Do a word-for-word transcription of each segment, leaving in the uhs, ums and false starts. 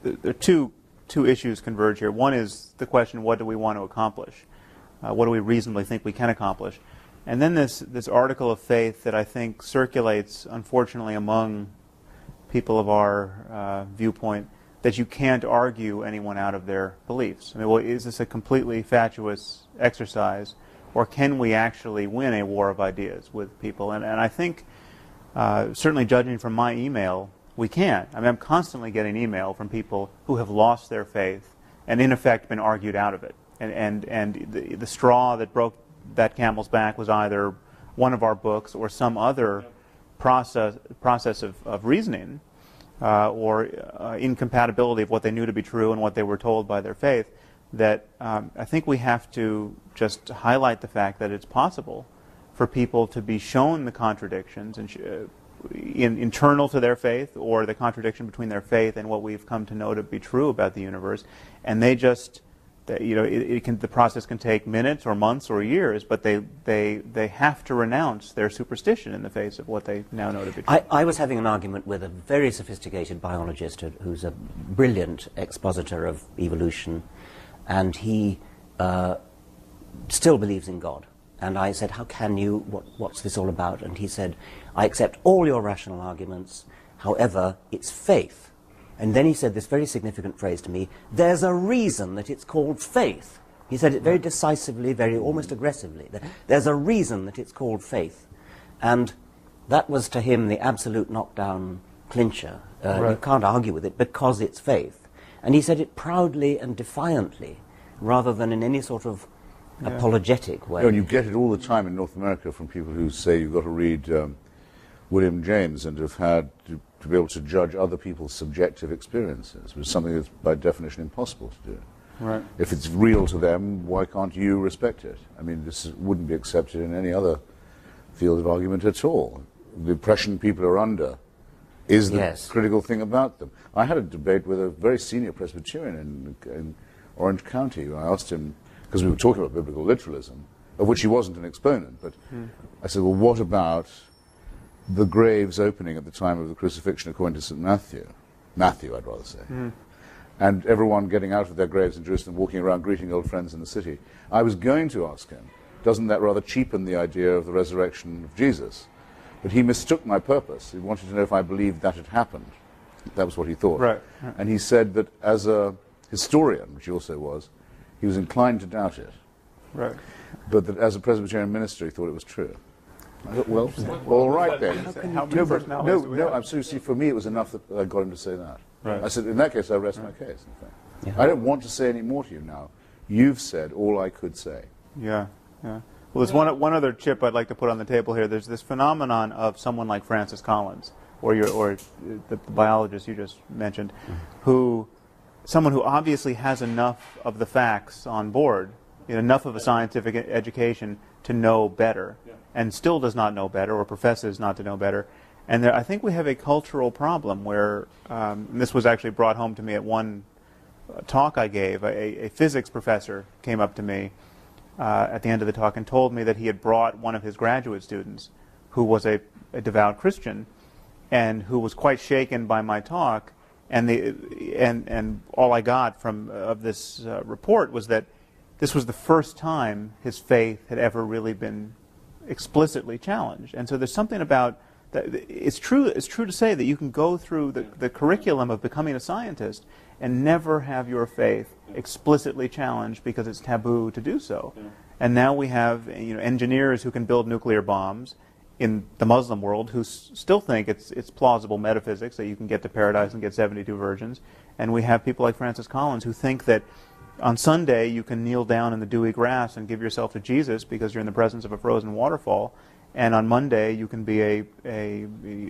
there are two, two issues converge here. One is the question, what do we want to accomplish? Uh, what do we reasonably think we can accomplish? And then this, this article of faith that I think circulates, unfortunately, among people of our uh, viewpoint, that you can't argue anyone out of their beliefs. I mean, well, is this a completely fatuous exercise, or can we actually win a war of ideas with people? And, and I think, uh, certainly judging from my email, we can. I mean, I'm constantly getting email from people who have lost their faith and, in effect, been argued out of it. And, and, and the, the straw that broke that camel's back was either one of our books or some other process, process of, of reasoning, Uh, or uh, incompatibility of what they knew to be true and what they were told by their faith, that um, I think we have to just highlight the fact that it's possible for people to be shown the contradictions and sh uh, in, internal to their faith, or the contradiction between their faith and what we've come to know to be true about the universe, and they just, they, you know, it, it can, the process can take minutes or months or years, but they, they, they have to renounce their superstition in the face of what they now know to be true. I, I was having an argument with a very sophisticated biologist who, who's a brilliant expositor of evolution, and he uh, still believes in God. And I said, how can you, what, what's this all about? And he said, I accept all your rational arguments, however, it's faith. And then he said this very significant phrase to me, there's a reason that it's called faith. He said it very decisively, very almost aggressively. There's a reason that it's called faith. And that was to him the absolute knockdown clincher. Uh, right. You can't argue with it because it's faith. And he said it proudly and defiantly, rather than in any sort of yeah. apologetic way. No, and you get it all the time in North America from people who say you've got to read um, William James and have had to, to be able to judge other people's subjective experiences, which is something that's by definition impossible to do. Right. If it's real to them, why can't you respect it? I mean, this wouldn't be accepted in any other field of argument at all. The impression people are under is the yes. critical thing about them. I had a debate with a very senior Presbyterian in, in Orange County. I asked him, because we were talking about biblical literalism, of which he wasn't an exponent, but hmm. I said, well, what about the graves opening at the time of the crucifixion according to Saint Matthew? Matthew, I'd rather say. Hmm. And everyone getting out of their graves in Jerusalem, walking around greeting old friends in the city. I was going to ask him, doesn't that rather cheapen the idea of the resurrection of Jesus? But he mistook my purpose. He wanted to know if I believed that had happened. That was what he thought. Right. Right. And he said that as a historian, which he also was, he was inclined to doubt it. Right. But that as a Presbyterian minister, he thought it was true. I thought, well, all right then. How many No, but, personalities no, do we no, have? I'm seriously, for me it was enough that I got him to say that. Right. I said, in that case, I rest my case, in fact. Yeah. I don't want to say any more to you now. You've said all I could say. Yeah, yeah. Well, there's one, one other chip I'd like to put on the table here. There's this phenomenon of someone like Francis Collins, or your, or the, the biologist you just mentioned, mm-hmm. who, someone who obviously has enough of the facts on board, you know, enough of a scientific education to know better, yeah. and still does not know better, or professes not to know better. And there, I think we have a cultural problem where, um, and this was actually brought home to me at one talk I gave. A, a physics professor came up to me uh, at the end of the talk and told me that he had brought one of his graduate students who was a, a devout Christian and who was quite shaken by my talk, and the and and all I got from uh, of this uh, report was that this was the first time his faith had ever really been explicitly challenged. And so there's something about that. It's true. It's true to say that you can go through the, the curriculum of becoming a scientist and never have your faith explicitly challenged because it's taboo to do so. Yeah. And now we have, you know, engineers who can build nuclear bombs in the Muslim world who s still think it's it's plausible metaphysics that you can get to paradise and get seventy-two virgins. And we have people like Francis Collins who think that on Sunday you can kneel down in the dewy grass and give yourself to Jesus because you're in the presence of a frozen waterfall. And on Monday, you can be a, a,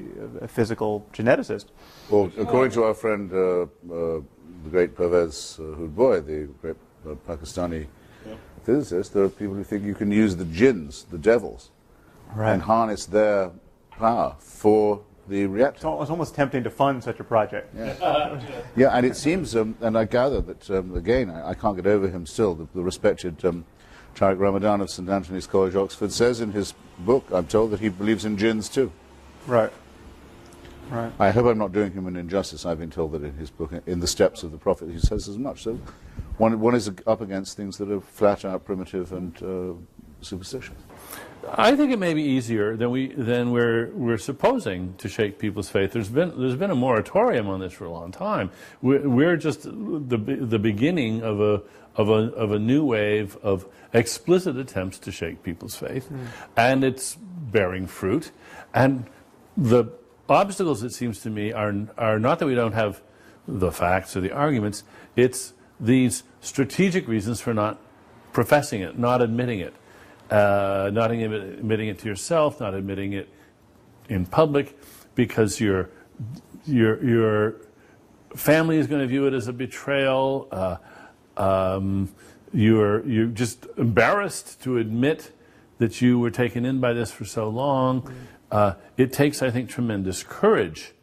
a physical geneticist. Well, according to our friend, uh, uh, the great Pervez uh, Hoodboy, the great uh, Pakistani yeah. physicist, there are people who think you can use the jinns, the devils, right. and harness their power for the reactor. It's almost tempting to fund such a project. Yeah, yeah, and it seems, um, and I gather that, um, again, I, I can't get over him still, the, the respected um, Tariq Ramadan of Saint Anthony's College, Oxford, says in his book, I'm told, that he believes in jinns too. Right. Right. I hope I'm not doing him an injustice. I've been told that in his book, In the Steps of the Prophet, he says as much. So one, one is up against things that are flat out primitive and uh, superstitious. I think it may be easier than we than we're we're supposing to shake people's faith. There's been there's been a moratorium on this for a long time. We're, we're just the the beginning of a of a of a new wave of explicit attempts to shake people's faith, mm. and it's bearing fruit. And the obstacles, it seems to me, are are not that we don't have the facts or the arguments. It's these strategic reasons for not professing it, not admitting it. Uh, not admitting it to yourself, not admitting it in public, because your your your family is going to view it as a betrayal. Uh, um, you're you're just embarrassed to admit that you were taken in by this for so long. Uh, it takes, I think, tremendous courage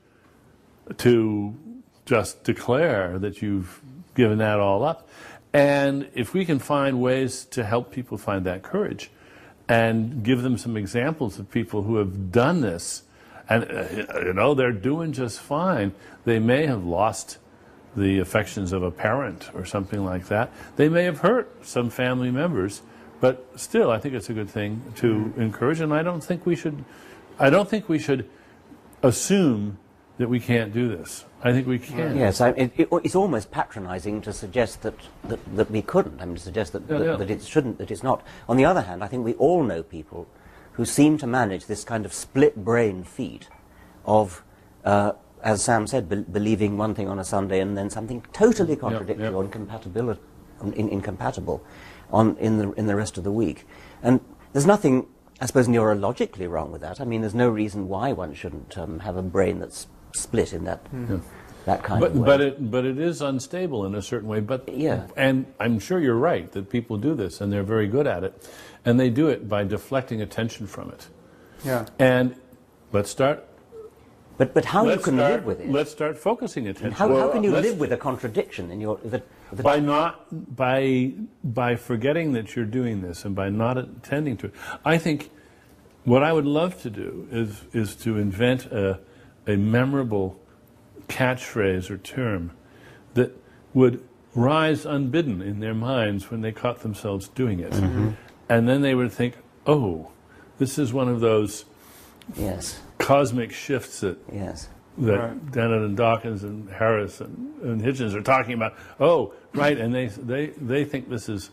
to just declare that you've given that all up. And if we can find ways to help people find that courage, and give them some examples of people who have done this, and uh, you know, they're doing just fine. They may have lost the affections of a parent or something like that. They may have hurt some family members, but still, I think it's a good thing to encourage. And I don't think we should. I don't think we should assume that we can't do this. I think we can. Yes, I, it, it, it's almost patronizing to suggest that, that, that we couldn't. I mean, to suggest that, yeah, that, yeah. that it shouldn't, that it's not. On the other hand, I think we all know people who seem to manage this kind of split-brain feat of, uh, as Sam said, be believing one thing on a Sunday and then something totally contradictory yeah, yeah. or incompatibility, in, incompatible on, in, the, in the rest of the week. And there's nothing, I suppose, neurologically wrong with that. I mean, there's no reason why one shouldn't um, have a brain that's split in that yeah. that kind but, of way. But it but it is unstable in a certain way. But yeah. And I'm sure you're right that people do this and they're very good at it, and they do it by deflecting attention from it. Yeah. And let's start. But but how you let's can start, live with it? Let's start focusing attention. How, well, how can you let's, live with a contradiction in your that, that by not by by forgetting that you're doing this and by not attending to it? I think what I would love to do is is to invent a a memorable catchphrase or term that would rise unbidden in their minds when they caught themselves doing it. Mm-hmm. And then they would think, oh, this is one of those yes. cosmic shifts that yes. that Right. Dennett and Dawkins and Harris and, and Hitchens are talking about. Oh, right, and they, they, they think this is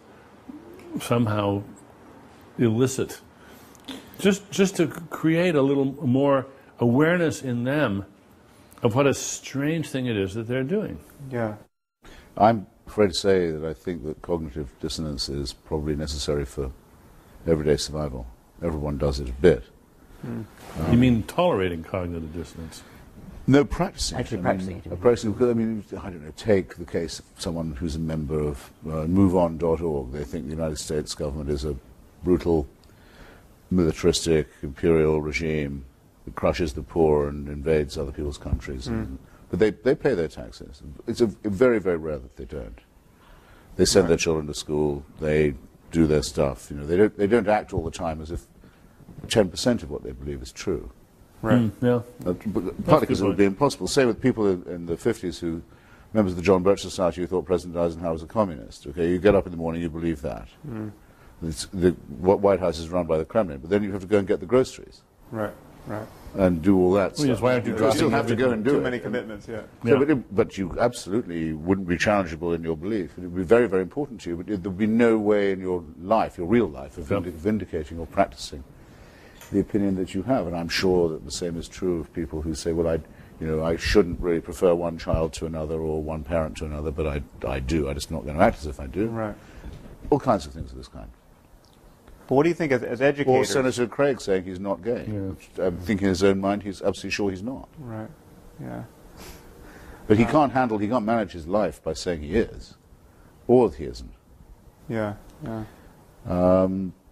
somehow illicit. Just, just to create a little more awareness in them of what a strange thing it is that they're doing. Yeah. I'm afraid to say that I think that cognitive dissonance is probably necessary for everyday survival. Everyone does it a bit. Mm. Um, You mean tolerating cognitive dissonance? No, practicing. Actually I practicing mean, it. uh, practicing, because, I mean, I don't know, take the case of someone who's a member of uh, move on dot org. They think the United States government is a brutal, militaristic, imperial regime that crushes the poor and invades other people's countries. Mm. And, but they, they pay their taxes. It's a, very, very rare that they don't. They send Right. their children to school. They do their stuff. You know, they don't, they don't act all the time as if ten percent of what they believe is true. Right. Mm, yeah. Uh, but partly because it would point. be impossible. Say with people in, in the fifties who, members of the John Birch Society who thought President Eisenhower was a communist. Okay, you get up in the morning, you believe that. Mm. It's, the White House is run by the Kremlin, but then you have to go and get the groceries Right. Right. and do all that Well, yes, stuff. why aren't you You dropping still have to go and do Too it. many commitments. Yeah. So, Yeah. but, it, but you absolutely wouldn't be challengeable in your belief. It would be very, very important to you, but it, there would be no way in your life, your real life, of Yeah. vindic vindicating or practicing the opinion that you have. And I'm sure that the same is true of people who say, well, I, you know, I shouldn't really prefer one child to another or one parent to another, but I, I do. I'm just not going to act as if I do. Right. All kinds of things of this kind. But what do you think as, as Or educators? Senator Craig saying he's not gay. Yeah. Um, thinking in his own mind, he's absolutely sure he's not. Right. Yeah. But he can't handle, he can't manage his life by saying he is, or he isn't. Yeah. Yeah. Um,